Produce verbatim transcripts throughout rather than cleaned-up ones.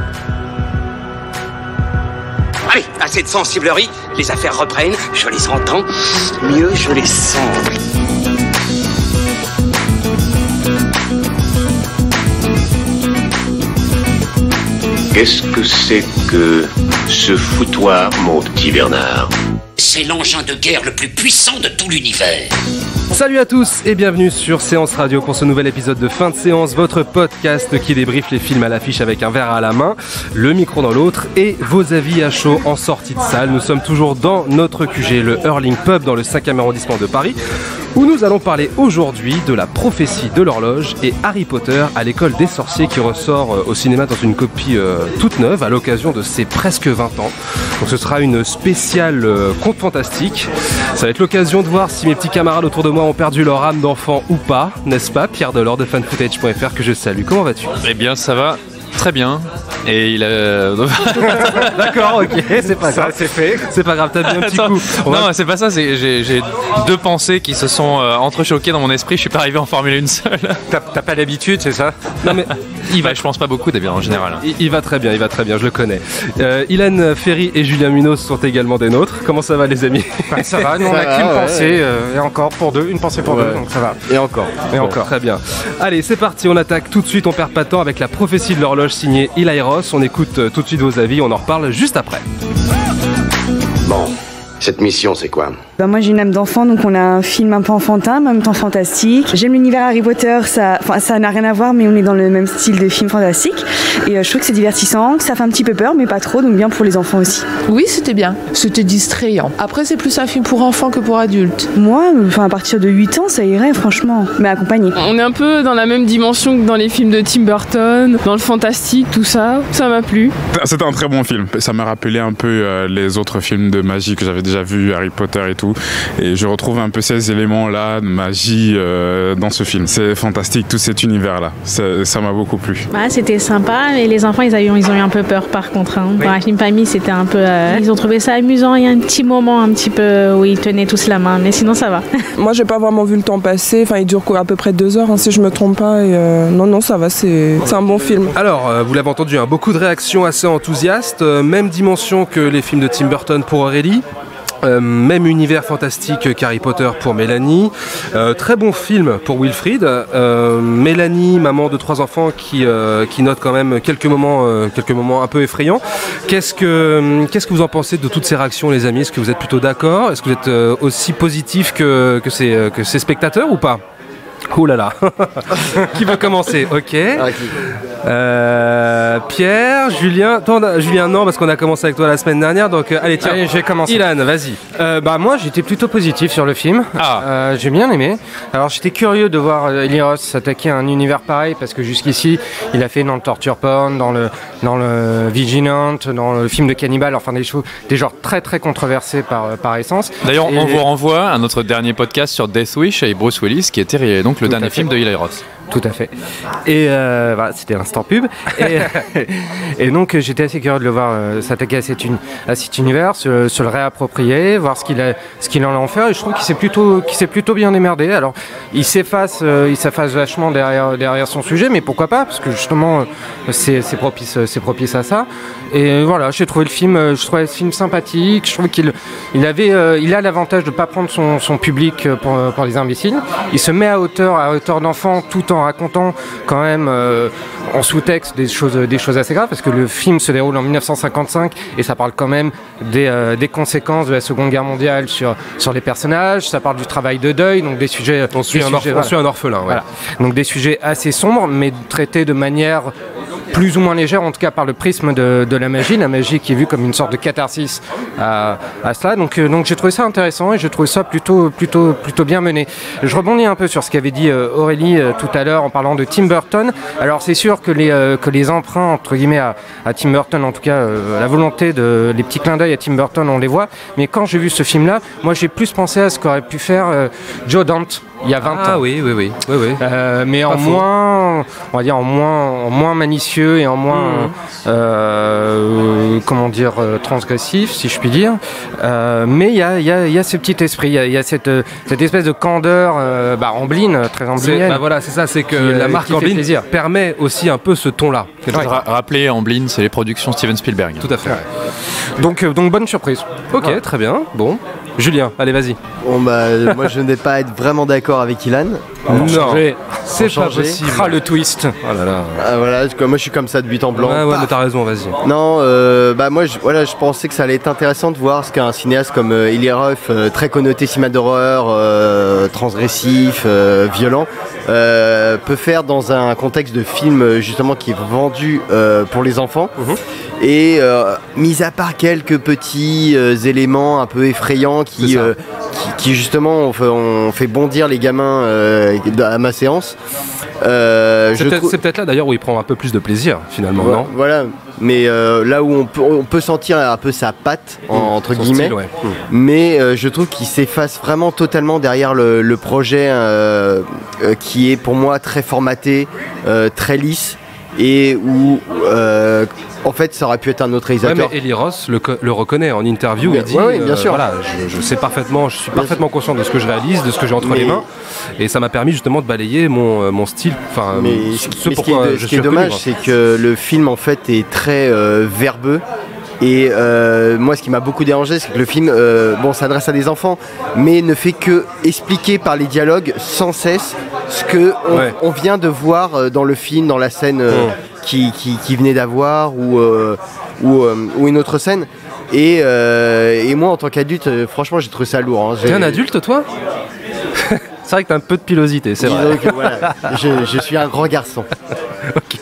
Allez, assez de sensiblerie, les affaires reprennent, je les entends, mieux je les sens. Qu'est-ce que c'est que ce foutoir, mon petit Bernard? C'est l'engin de guerre le plus puissant de tout l'univers. Salut à tous et bienvenue sur Séance Radio pour ce nouvel épisode de Fin de Séance, votre podcast qui débriefe les films à l'affiche avec un verre à la main, le micro dans l'autre et vos avis à chaud en sortie de salle. Nous sommes toujours dans notre Q G, le Hurling Pub dans le cinquième arrondissement de Paris, où nous allons parler aujourd'hui de La prophétie de l'horloge et Harry Potter à l'école des sorciers qui ressort au cinéma dans une copie euh, toute neuve à l'occasion de ses presque vingt ans. Donc ce sera une spéciale euh, conte fantastique. Ça va être l'occasion de voir si mes petits camarades autour de moi ont perdu leur âme d'enfant ou pas, n'est-ce pas, Pierre Delors de fanfootage point f r que je salue. Comment vas-tu? Eh bien ça va très bien. Et il a... D'accord, ok, c'est pas grave. Ça, c'est fait. C'est pas grave, t'as bien un petit Attends, coup. On non, va... c'est pas ça, c'est, j'ai, j'ai deux pensées qui se sont euh, entrechoquées dans mon esprit, je suis pas arrivé à en formuler une seule. T'as, t'as pas l'habitude, c'est ça? Non mais... Il va, je pense pas beaucoup d'habitude en général. Il, il va très bien, il va très bien, je le connais. Euh, Ilan Ferry et Julien Munoz sont également des nôtres. Comment ça va les amis? Bah, ça va, nous on a qu'une ouais, pensée, ouais. Euh, et encore pour deux, une pensée pour ouais. deux, donc ça va. Et encore. Et bon, encore. Très bien. Allez, c'est parti, on attaque tout de suite, on perd pas de temps avec La prophétie de l'horloge signée Eli Roth. On écoute tout de suite vos avis, on en reparle juste après. Bon, cette mission c'est quoi? Bah moi j'ai une âme d'enfant, donc on a un film un peu enfantin, mais en même temps fantastique. J'aime l'univers Harry Potter, ça, enfin, ça n'a rien à voir, mais on est dans le même style de film fantastique. Et euh, je trouve que c'est divertissant, que ça fait un petit peu peur, mais pas trop, donc bien pour les enfants aussi. Oui, c'était bien, c'était distrayant. Après c'est plus un film pour enfants que pour adultes. Moi, enfin à partir de huit ans, ça irait franchement, mais accompagné. On est un peu dans la même dimension que dans les films de Tim Burton, dans le fantastique, tout ça, ça m'a plu. C'était un très bon film, ça m'a rappelé un peu euh, les autres films de magie que j'avais déjà vus, Harry Potter et tout. Et je retrouve un peu ces éléments-là de magie euh, dans ce film. C'est fantastique, tout cet univers-là. Ça, ça m'a beaucoup plu. Bah, c'était sympa, mais les enfants, ils, avaient, ils ont eu un peu peur par contre. Hein. Oui. Pour un film famille, c'était un peu... Euh, ils ont trouvé ça amusant. Il y a un petit moment un petit peu où ils tenaient tous la main, mais sinon ça va. Moi, j'ai pas vraiment vu le temps passer. Enfin, il dure quoi, à peu près deux heures, hein, si je me trompe pas. Et euh, non, non, ça va, c'est, c'est un bon film. Alors, euh, vous l'avez entendu, hein, beaucoup de réactions assez enthousiastes. Euh, même dimension que les films de Tim Burton pour Aurélie. Euh, même univers fantastique qu'Harry Potter pour Mélanie. Euh, très bon film pour Wilfried. Euh, Mélanie, maman de trois enfants, qui, euh, qui note quand même quelques moments, euh, quelques moments un peu effrayants. Qu'est-ce que, qu'est-ce que vous en pensez de toutes ces réactions, les amis? Est-ce que vous êtes plutôt d'accord? Est-ce que vous êtes euh, aussi positif que, que, ces, que ces spectateurs ou pas? Ouh là là. Qui veut commencer? Ok. Euh, Pierre, Julien. Toi, Julien, non, parce qu'on a commencé avec toi la semaine dernière. Donc, euh, allez, tiens. Allez, je vais commencer. Ilan, vas-y. Euh, bah, moi, j'étais plutôt positif sur le film. Ah. Euh, j'ai bien aimé. Alors, j'étais curieux de voir Eli Roth s'attaquer à un univers pareil, parce que jusqu'ici, il a fait dans le torture porn, dans le, dans le Vigilant, dans le film de cannibale, enfin des choses, des genres très très controversés par, par essence. D'ailleurs, Et on les... vous renvoie à notre dernier podcast sur Death Wish avec Bruce Willis, qui était donc le Tout dernier film de Eli Roth. Tout à fait. Et euh, voilà, c'était l'instant pub. Et, et donc j'étais assez curieux de le voir euh, s'attaquer à, cette uni- à cet univers, se, se le réapproprier, voir ce qu'il, a, ce qu'il en a en faire. Et je trouve qu'il s'est plutôt, qu'il s'est plutôt bien démerdé. Alors il s'efface, euh, il s'efface vachement derrière, derrière son sujet, mais pourquoi pas? Parce que justement, euh, c'est, c'est, propice, c'est propice à ça. Et voilà, j'ai trouvé le film, euh, je trouvais le film sympathique. Je trouve qu'il il avait, euh, il a l'avantage de ne pas prendre son, son public pour, pour les imbéciles. Il se met à hauteur, à hauteur d'enfant, tout en racontant quand même euh, en sous-texte des choses, des choses assez graves, parce que le film se déroule en dix-neuf cent cinquante-cinq et ça parle quand même des, euh, des conséquences de la Seconde Guerre mondiale sur, sur les personnages, ça parle du travail de deuil, donc des sujets... On suit, des un, sujets, orph- voilà. on suit un orphelin, ouais. Voilà. Donc des sujets assez sombres, mais traités de manière plus ou moins légère, en tout cas par le prisme de, de la magie, la magie qui est vue comme une sorte de catharsis à, à cela. Donc, euh, donc j'ai trouvé ça intéressant et j'ai trouvé ça plutôt, plutôt, plutôt bien mené. Je rebondis un peu sur ce qu'avait dit euh, Aurélie euh, tout à l'heure en parlant de Tim Burton. Alors c'est sûr que les, euh, que les emprunts entre guillemets à, à Tim Burton, en tout cas euh, la volonté de les petits clins d'œil à Tim Burton, on les voit. Mais quand j'ai vu ce film-là, moi j'ai plus pensé à ce qu'aurait pu faire euh, Joe Dante il y a vingt ah, ans. oui, oui, oui. oui, oui. Euh, mais Pas en faux. moins, on va dire en moins, en moins minutieux. ambitieux et en moins, mmh. euh, comment dire, euh, transgressif, si je puis dire. Euh, mais il y a, y, a, y a ce petit esprit, il y a, y a cette, cette espèce de candeur euh, bah, ambline, très amblinienne. Bah voilà, c'est ça, c'est que qui, la euh, marque Amblin permet aussi un peu ce ton-là. Ouais. Ra- rappeler Amblin, c'est les productions Steven Spielberg. Tout à fait. Ouais. Donc, euh, donc bonne surprise. Ok, voilà. Très bien. Bon, Julien, allez, vas-y. Bon bah, moi je ne vais pas être vraiment d'accord avec Ilan. Non, c'est pas possible. Ah, le twist. Oh là là. Ah, voilà, moi je suis comme ça de but en blanc. Ouais, ouais, mais t'as raison, vas-y. Non, euh, bah moi je, voilà, je pensais que ça allait être intéressant de voir ce qu'un cinéaste comme euh, Eli Roth, euh, très connoté cinéma d'horreur, euh, transgressif, euh, violent, euh, peut faire dans un contexte de film justement qui est vendu euh, pour les enfants. Mmh. Et euh, mis à part quelques petits euh, éléments un peu effrayants qui, euh, qui, qui justement ont fait, ont fait bondir les gamins euh, à ma séance. Euh, c'est, peut-être, trou... c'est peut-être là d'ailleurs où il prend un peu plus de plaisir finalement, voilà, non ? Voilà, mais euh, là où on peut, on peut sentir un peu sa patte, mmh, entre guillemets, style, ouais. mmh. mais euh, je trouve qu'il s'efface vraiment totalement derrière le, le projet euh, euh, qui est pour moi très formaté, euh, très lisse, et où euh, en fait ça aurait pu être un autre réalisateur. Ouais, mais Eli Roth le, le reconnaît en interview, mais, il dit ouais, ouais, bien euh, sûr. Voilà, je, je sais parfaitement, je suis parfaitement conscient de ce que je réalise, de ce que j'ai entre mais, les mains, et ça m'a permis justement de balayer mon, mon style. Enfin, mais ce, ce, mais ce qui est, de, ce qui est dommage, c'est que le film en fait est très euh, verbeux. Et euh, moi, ce qui m'a beaucoup dérangé, c'est que le film, euh, bon, s'adresse à des enfants, mais ne fait que expliquer par les dialogues sans cesse ce que on, ouais. on vient de voir dans le film, dans la scène euh, mmh. qui, qui, qui venait d'avoir ou, euh, ou, euh, ou une autre scène. Et, euh, et moi, en tant qu'adulte, euh, franchement, j'ai trouvé ça lourd. Hein. T'es un adulte, toi ? C'est vrai que t'as un peu de pilosité, c'est Disons vrai. Que, voilà, je, je suis un grand garçon. Ok.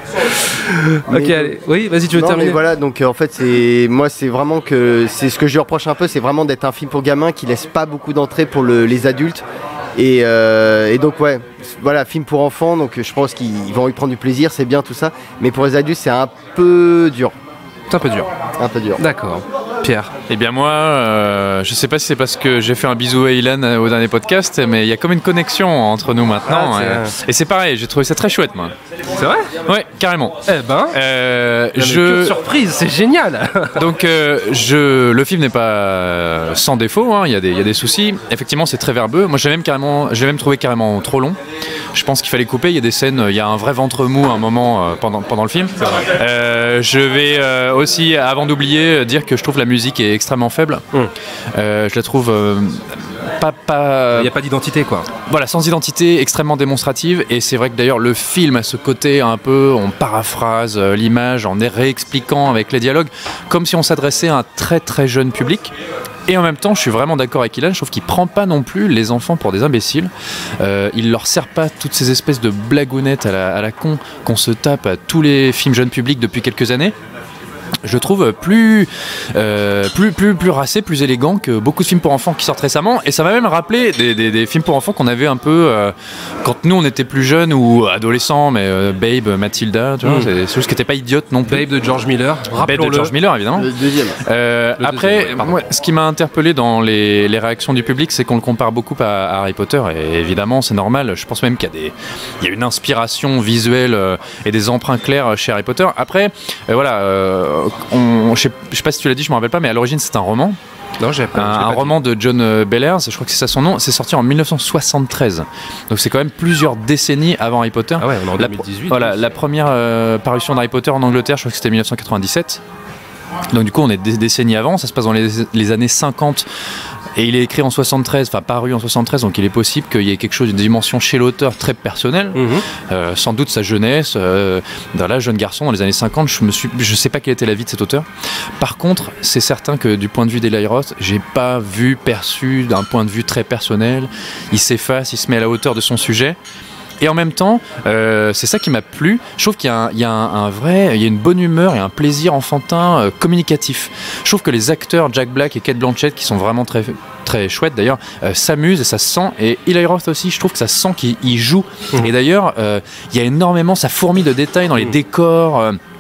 Mais, ok, allez. Oui, vas-y, tu veux non, terminer. Mais voilà, donc euh, en fait, c'est moi, c'est vraiment que c'est ce que je lui reproche un peu, c'est vraiment d'être un film pour gamins qui laisse pas beaucoup d'entrée pour le, les adultes. Et, euh, et donc ouais, voilà, film pour enfants, donc je pense qu'ils vont y prendre du plaisir, c'est bien tout ça. Mais pour les adultes, c'est un peu dur. C'est un peu dur. Un peu dur. D'accord. Pierre. Eh bien moi, euh, je sais pas si c'est parce que j'ai fait un bisou à Ilan au dernier podcast, mais il y a comme une connexion entre nous maintenant. Ah, euh, et c'est pareil, j'ai trouvé ça très chouette, moi. C'est vrai ? Ouais, carrément. Eh ben, euh, je... surprise, c'est génial. Donc, euh, je... le film n'est pas sans défaut, hein. il y a des, il y a des soucis. Effectivement, c'est très verbeux. Moi, j'ai même carrément, j'ai même trouvé carrément trop long. Je pense qu'il fallait couper. Il y a des scènes, il y a un vrai ventre mou à un moment euh, pendant, pendant le film. Euh, je vais euh, aussi, avant d'oublier, dire que je trouve la musique est extrêmement faible. Mmh. Euh, je la trouve euh, pas... pas... Il n'y a pas d'identité, quoi. Voilà, sans identité, extrêmement démonstrative. Et c'est vrai que d'ailleurs, le film a ce côté un peu, on paraphrase euh, l'image en réexpliquant avec les dialogues, comme si on s'adressait à un très très jeune public. Et en même temps, je suis vraiment d'accord avec Ilan, je trouve qu'il prend pas non plus les enfants pour des imbéciles. Euh, il leur sert pas toutes ces espèces de blagounettes à la, à la con qu'on se tape à tous les films jeunes publics depuis quelques années. Je trouve plus, euh, plus, plus, plus racé, plus élégant que beaucoup de films pour enfants qui sortent récemment. Et ça m'a même rappelé des, des, des films pour enfants qu'on avait un peu euh, quand nous on était plus jeunes ou adolescents, mais euh, Babe, Mathilda, tu vois, mm. c'est des choses qui n'étaient pas idiotes non plus. Babe de George Miller, Babe de George Miller, évidemment. Le deuxième. Euh, le après, deuxième, ouais, moi, ce qui m'a interpellé dans les, les réactions du public, c'est qu'on le compare beaucoup à, à Harry Potter. Et évidemment, c'est normal. Je pense même qu'il y a, des, il y a une inspiration visuelle euh, et des emprunts clairs chez Harry Potter. Après, euh, voilà, euh, on Je sais, je sais pas si tu l'as dit, je me rappelle pas, mais à l'origine c'est un roman. Non, j'ai pas, un, j'ai un pas roman dit. de John Bellairs, je crois que c'est ça son nom. C'est sorti en dix-neuf cent soixante-treize. Donc c'est quand même plusieurs décennies avant Harry Potter. Ah ouais, on est en deux mille dix-huit. La, voilà, la première euh, parution d'Harry Potter en Angleterre, je crois que c'était dix-neuf cent quatre-vingt-dix-sept. Donc du coup on est des décennies avant, ça se passe dans les, les années cinquante. Et il est écrit en soixante-treize, enfin paru en soixante-treize, donc il est possible qu'il y ait quelque chose, une dimension chez l'auteur très personnelle. Mmh. Euh, sans doute sa jeunesse, euh, dans là, jeune garçon, dans les années cinquante, je me suis, je sais pas quelle était la vie de cet auteur. Par contre, c'est certain que du point de vue d'Eli Roth, j'ai pas vu, perçu d'un point de vue très personnel. Il s'efface, il se met à la hauteur de son sujet. Et en même temps, euh, c'est ça qui m'a plu. Je trouve qu'il y a un, il y a un, un vrai, il y a une bonne humeur et un plaisir enfantin euh, communicatif. Je trouve que les acteurs Jack Black et Cate Blanchett, qui sont vraiment très très chouettes d'ailleurs, euh, s'amusent et ça se sent. Et Eli Roth aussi, je trouve que ça se sent qu'il il joue. Mmh. Et d'ailleurs, euh, il y a énormément, ça fourmille de détails dans les mmh. décors. Euh,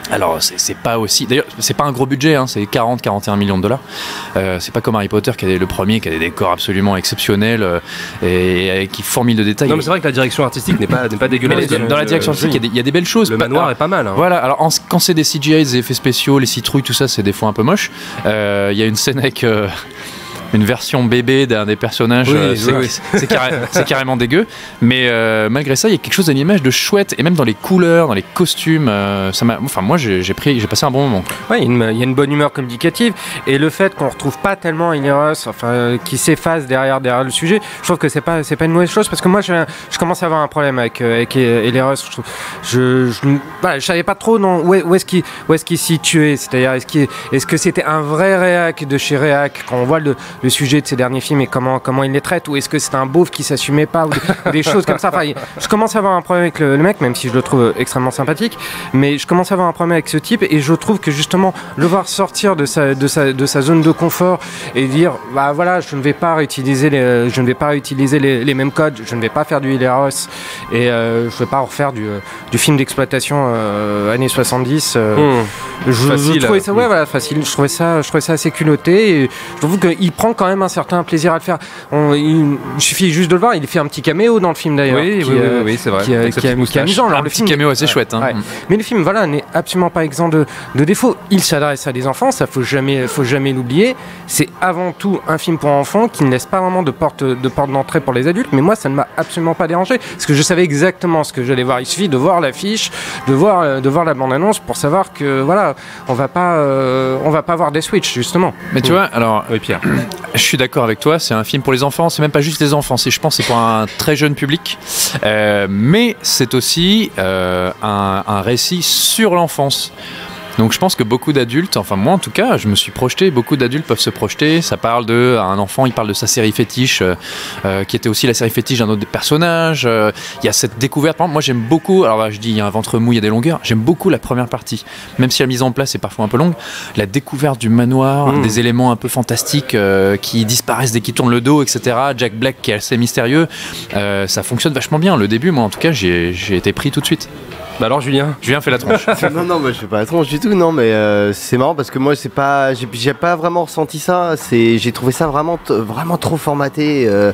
Alors c'est, c'est pas aussi, d'ailleurs c'est pas un gros budget, hein, c'est quarante à quarante et un millions de dollars. Euh, c'est pas comme Harry Potter qui est le premier, qui a des décors absolument exceptionnels euh, et, et qui fourmille de détails. Non mais c'est vrai que la direction artistique n'est pas, n'est pas dégueulasse. Dans, dans la direction artistique, il y a des, il y a des belles choses. Le Pas- manoir alors, est pas mal. Hein. Voilà, alors en- quand c'est des C G I, des effets spéciaux, les citrouilles, tout ça, c'est des fois un peu moche. Euh, Il y a une scène avec euh, une version bébé d'un des personnages, Oui, euh, oui, c'est, oui. c'est carré- c'est carrément dégueu. Mais euh, malgré ça, il y a quelque chose à l'image de chouette, et même dans les couleurs, dans les costumes. euh, ça m'a, enfin, moi, j'ai, j'ai, pris, j'ai passé un bon moment. Ouais, il y, a une- il y a une bonne humeur communicative et le fait qu'on retrouve pas tellement Eli Roth, enfin, euh, qui s'efface derrière, derrière le sujet, je trouve que c'est pas, c'est pas une mauvaise chose parce que moi, je, je commence à avoir un problème avec, euh, avec Eli Roth. Je, trouve- je, je, voilà, je savais pas trop non, où, est, où est-ce qu'il, où est-ce qu'il se situait, c'est-à-dire est-ce, qu'il, est-ce que c'était un vrai réac de chez réac quand on voit le, le sujet de ses derniers films et comment, comment il les traite, ou est-ce que c'était un beauf qui s'assumait pas, ou des, ou des choses comme ça. Enfin, je commence à avoir un problème avec le, le mec, même si je le trouve extrêmement sympathique, mais je commence à avoir un problème avec ce type et je trouve que justement le voir sortir de sa, de sa, de sa zone de confort et dire bah voilà, je ne vais pas réutiliser les, je ne vais pas réutiliser les, les mêmes codes, je ne vais pas faire du Eli Roth et euh, je ne vais pas refaire du, du film d'exploitation euh, années soixante-dix. Euh, Mmh. je, Facile. je trouvais ça, ouais, Mmh. voilà, facile. Je trouvais ça, je trouvais ça assez culotté et je trouve qu'il prend quand même un certain plaisir à le faire. On, il, il suffit juste de le voir. Il fait un petit caméo dans le film d'ailleurs. Oui, qui, oui, oui, euh, oui, c'est vrai. Qui, euh, Avec sa qui, petite est- qui est moustache. amusant. Alors, Un le petit film, caméo assez chouette. Hein. ouais. Mm. Mais le film, voilà, n'est absolument pas exempt de, de défauts. Il s'adresse à des enfants, ça faut jamais, faut jamais l'oublier. C'est avant tout un film pour enfants qui ne laisse pas vraiment de porte, de porte d'entrée pour les adultes. Mais moi, ça ne m'a absolument pas dérangé parce que je savais exactement ce que j'allais voir. Il suffit de voir l'affiche, de voir, euh, de voir la bande-annonce pour savoir que voilà, on va pas, euh, on va pas voir des Switch justement. Mais tu vois, alors, Oui, Pierre. je suis d'accord avec toi, c'est un film pour les enfants, c'est même pas juste les enfants, c'est, je pense que c'est pour un très jeune public, Euh, mais c'est aussi euh, un, un récit sur l'enfance. Donc je pense que beaucoup d'adultes, enfin moi en tout cas, je me suis projeté, beaucoup d'adultes peuvent se projeter, ça parle de, un enfant il parle de sa série fétiche, euh, euh, qui était aussi la série fétiche d'un autre personnage, euh, il y a cette découverte, par exemple, moi j'aime beaucoup, alors là, je dis il y a un ventre mou, il y a des longueurs, j'aime beaucoup la première partie, même si la mise en place est parfois un peu longue, la découverte du manoir, Mmh. des éléments un peu fantastiques euh, qui disparaissent dès qu'ils tournent le dos, et cetera. Jack Black qui est assez mystérieux, euh, ça fonctionne vachement bien, le début moi en tout cas j'ai, j'ai été pris tout de suite. Bah alors Julien. Julien fait la tronche. Non, non, moi je fais pas la tronche du tout, non, mais euh, c'est marrant parce que moi c'est pas, j'ai, j'ai pas vraiment ressenti ça. C'est, j'ai trouvé ça vraiment, t- vraiment trop formaté euh,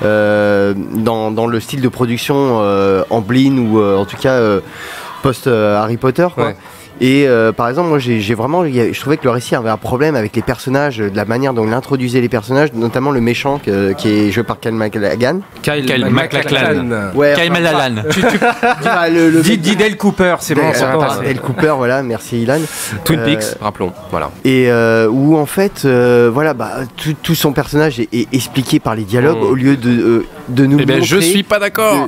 euh, dans, dans le style de production euh, Amblin ou euh, en tout cas euh, post euh, Harry Potter, quoi. Ouais. Et euh, par exemple, moi j'ai, j'ai vraiment, il y a- je trouvais que le récit avait un problème avec les personnages, de la manière dont il introduisait les personnages, notamment le méchant que- qui est joué par Kyle MacLachlan. Kyle, Kyle MacLachlan. Ouais, Kyle enfin, MacLachlan. enfin, le, le Dis dis Dale Cooper, c'est bon, ça va Dale, passer. Dale Cooper, voilà, merci Ilan. Twin Euh, Peaks, rappelons. Voilà. Et euh, où en fait, euh, voilà, bah, tout, tout son personnage est, est expliqué par les dialogues Mm. au lieu de, euh, de nous Eh ben je montrer- suis pas d'accord.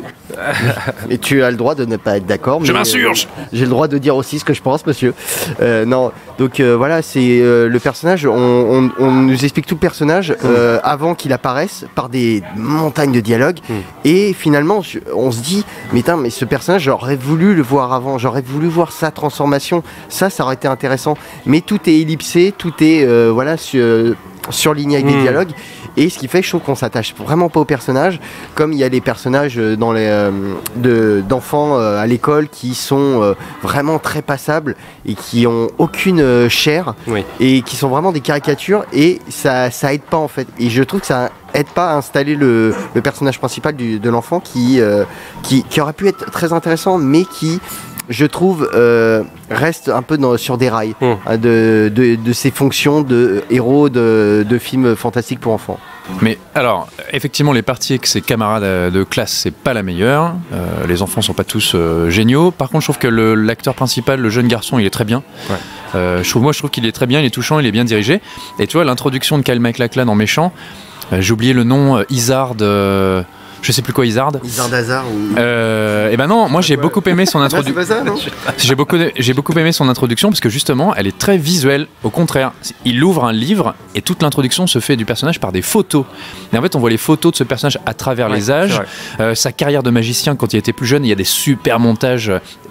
Et tu as le droit de ne pas être d'accord. Je mais, m'insurge. euh, J'ai le droit de dire aussi ce que je pense, monsieur. Euh, non, donc euh, voilà, c'est euh, le personnage. On, on- on nous explique tout le personnage euh, avant qu'il apparaisse par des montagnes de dialogues. Mm. Et finalement, je- on se dit, mais tain, mais ce personnage, j'aurais voulu le voir avant. J'aurais voulu voir sa transformation. Ça, ça aurait été intéressant. Mais tout est ellipsé, tout est euh, voilà sur, surligné avec des Mm. dialogues. Et ce qui fait que je trouve qu'on s'attache vraiment pas aux personnages, comme il y a les personnages euh, dans les, euh, de, d'enfants euh, à l'école qui sont euh, vraiment très passables et qui ont aucune euh, chair Oui. et qui sont vraiment des caricatures et ça, ça aide pas en fait. Et je trouve que ça aide pas à installer le, le personnage principal du- de l'enfant qui, euh, qui, qui aurait pu être très intéressant mais qui, je trouve, euh, reste un peu dans- sur des rails Mm. hein, de, de, de ses fonctions de héros de, de films fantastiques pour enfants. Mais alors, effectivement, les parties avec ses camarades euh, de classe, c'est pas la meilleure. Euh, les enfants sont pas tous euh, géniaux. Par contre, je trouve que le- l'acteur principal, le jeune garçon, il est très bien. Ouais. Euh, je trouve, moi, je trouve qu'il est très bien, il est touchant, il est bien dirigé. Et tu vois, l'introduction de Kyle MacLachlan en méchant, euh, j'ai oublié le nom, euh, Izard. euh, je sais plus quoi, Izard. Isard d'Hazard ou... Euh, et ben non, moi j'ai beaucoup aimé son Ah, c'est introduction. pas ça, non? J'ai beaucoup, j'ai beaucoup aimé son introduction parce que justement, elle est très visuelle. Au contraire, il ouvre un livre et toute l'introduction se fait du personnage par des photos. Et en fait, on voit les photos de ce personnage à travers Ouais, les c'est âges, vrai. euh, sa carrière de magicien quand il était plus jeune. Il y a des super montages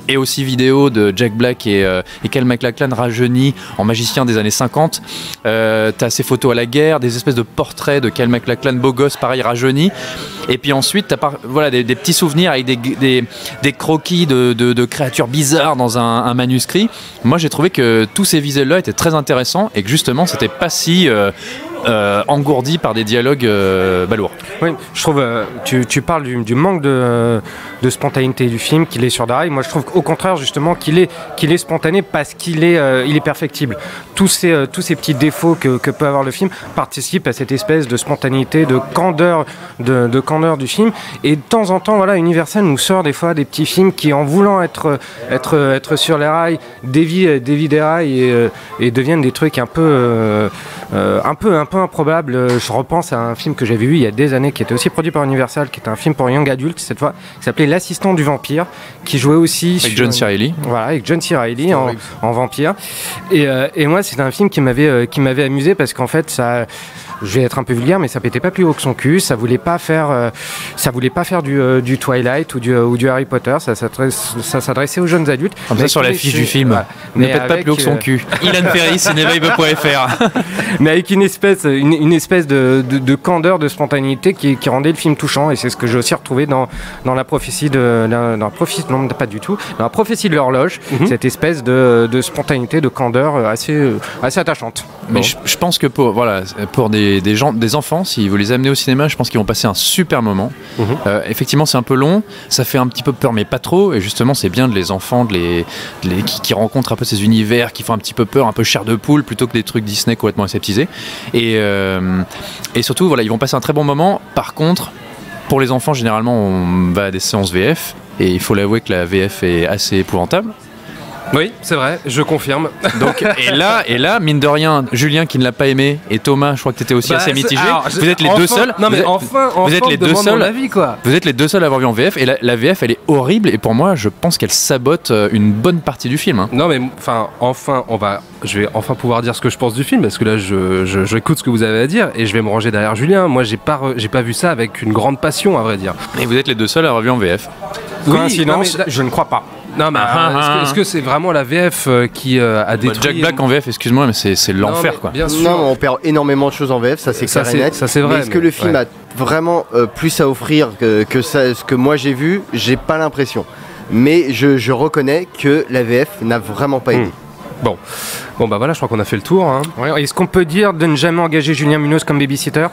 et aussi vidéo de Jack Black et, euh, et Kyle MacLachlan rajeuni en magicien des années cinquante. Euh, t'as ces photos à la guerre, des espèces de portraits de Kyle MacLachlan beau gosse, pareil rajeuni. Et puis ensuite t'as par, voilà, des, des petits souvenirs avec des, des, des croquis de, de, de créatures bizarres dans un, un manuscrit. Moi j'ai trouvé que tous ces visuels-là étaient très intéressants et que justement c'était pas si euh, euh, engourdi par des dialogues euh, balourds. Oui, je trouve, euh, tu, tu parles du, du manque de, de spontanéité du film, qu'il est sur des rails. Moi je trouve qu'au contraire justement qu'il est, qu'il est spontané parce qu'il est, euh, il est perfectible. Tous ces, euh, tous ces petits défauts que, que peut avoir le film participent à cette espèce de spontanéité, de candeur, de, de candeur du film. Et de temps en temps, voilà, Universal nous sort des fois des petits films qui, en voulant être, être, être sur les rails, dévient, dévient des rails et, euh, et deviennent des trucs un peu, euh, euh, un peu, un peu improbables. Je repense à un film que j'avais vu il y a des années, qui était aussi produit par Universal, qui était un film pour young adultes cette fois, qui s'appelait L'assistant du vampire, qui jouait aussi avec sur, John C. Reilly. Voilà, avec John C. Reilly en, en vampire. Et, euh, et moi, c'est un film qui m'avait, euh, qui m'avait amusé parce qu'en fait, ça, je vais être un peu vulgaire, mais ça pétait pas plus haut que son cul. Ça voulait pas faire, euh, ça voulait pas faire du, euh, du Twilight ou du, euh, ou du Harry Potter. Ça, s'adresse, ça s'adressait aux jeunes adultes. Comme ça sur la fiche du film. Voilà. Ne pète pas plus haut que son cul. Euh... Ilan Ferry, cinévibe point f r. Mais avec une espèce, une, une espèce de, de, de candeur, de spontanéité qui, qui rendait le film touchant. Et c'est ce que j'ai aussi retrouvé dans, dans la prophétie de, dans la prophétie, non pas du tout, dans la prophétie de l'horloge. Mm-hmm. Cette espèce de, de spontanéité, de candeur assez, assez attachante. Mais bon. je, je pense que pour, voilà, pour des, des, gens, des enfants, si vous les amenez au cinéma, je pense qu'ils vont passer un super moment. Mm-hmm. Euh, effectivement, c'est un peu long, ça fait un petit peu peur, mais pas trop. Et justement, c'est bien de les enfants, de les, de les, qui, qui rencontrent un peu ces univers, qui font un petit peu peur, un peu chair de poule, plutôt que des trucs Disney complètement aseptisés. Et, euh, et surtout, voilà, ils vont passer un très bon moment. Par contre, pour les enfants, généralement, on va à des séances V F. Et il faut l'avouer que la V F est assez épouvantable. Oui, c'est vrai, je confirme. Donc, et là, et là, mine de rien, Julien qui ne l'a pas aimé et Thomas, je crois que tu étais aussi bah, assez mitigé. Alors, vous êtes les enfin, deux seuls. Non mais vous êtes, enfin, enfin, vous êtes les deux seuls. Avis, quoi. Vous êtes les deux seuls à avoir vu en V F et la, la V F, elle est horrible et pour moi, je pense qu'elle sabote une bonne partie du film. Hein. Non mais enfin, enfin, on va, je vais enfin pouvoir dire ce que je pense du film parce que là, je, je, j'écoute ce que vous avez à dire et je vais me ranger derrière Julien. Moi, j'ai pas, j'ai pas vu ça avec une grande passion, à vrai dire. Et vous êtes les deux seuls à avoir vu en V F. Oui, Coïncidence, non, mais, je ne crois pas. Non mais ah, est-ce, que, est-ce que c'est vraiment la V F qui euh, a détruit... Jack Black en V F, excuse-moi, mais c'est, c'est l'enfer non, quoi. Bien sûr. Non, on perd énormément de choses en V F, ça c'est ça, clair c'est, et net. Ça c'est vrai. Mais est-ce mais, que le film ouais. a vraiment euh, plus à offrir que, que ça, ce que moi j'ai vu? J'ai pas l'impression. Mais je, je reconnais que la V F n'a vraiment pas aidé. Mmh. Bon. Bon bah voilà, je crois qu'on a fait le tour. Hein. Ouais, est-ce qu'on peut dire de ne jamais engager Julien Munoz comme babysitter?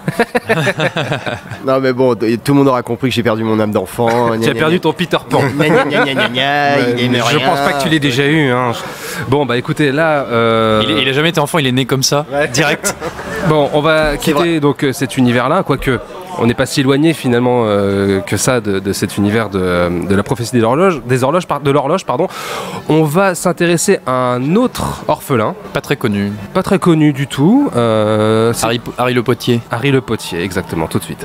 Non mais bon, tout le monde aura compris que j'ai perdu mon âme d'enfant. Tu as perdu ton Peter Pan. Gna, gna, gna, gna, gna, gna, ouais, il je rien. pense pas que tu l'aies déjà eu. Hein. Bon bah écoutez, là... Euh... Il, est, il a jamais été enfant, il est né comme ça, ouais. Direct. Bon, on va quitter donc cet univers-là, quoique... On n'est pas si éloigné finalement euh, que ça de, de cet univers de, de la prophétie des horloges, des horloges, de l'horloge, pardon. On va s'intéresser à un autre orphelin. Pas très connu. Pas très connu du tout. Euh, Harry, Harry Le Potier. Harry Le Potier, exactement, tout de suite.